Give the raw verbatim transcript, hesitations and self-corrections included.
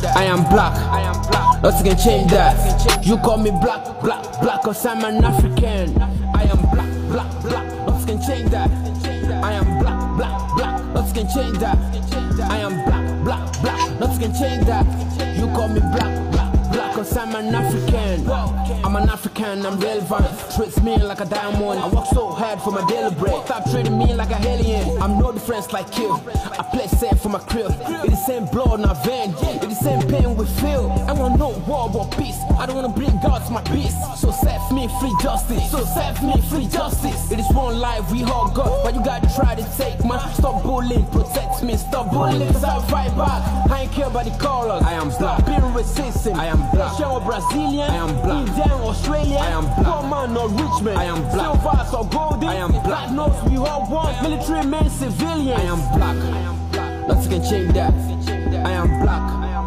I am black. I am black. Nothing can change that. You call me black, black, black, cause I'm an African. I am black, black, black. Nothing can change that. I am black, black, black. Nothing can change that. I am black, black, black. Nothing can change that. You call me black, black, black, cause I'm an African. I'm an African, I'm relevant. Treats me like a diamond. I work so hard for my daily bread. Stop treating me like a alien. I'm no difference like you. I play safe for my crib. It's the same blood in our vein. It's the same pain we feel. I want no war but peace. I don't wanna bring God to my peace. So save me free justice. So save me free justice. It is one life we all got, but you gotta try to take man. Stop bullying, protect me. Stop bullying, cause I'll fight back. I ain't care about the colors. I am black. Being racism. I am black. Asian or Brazilian. I am black. Indian, Australian. I am black. Poor man or rich man. I am black. Silver or golden. I am black. Black knows we all want. Military men, civilians. I am black. I am black. Nothing can change that. I am black.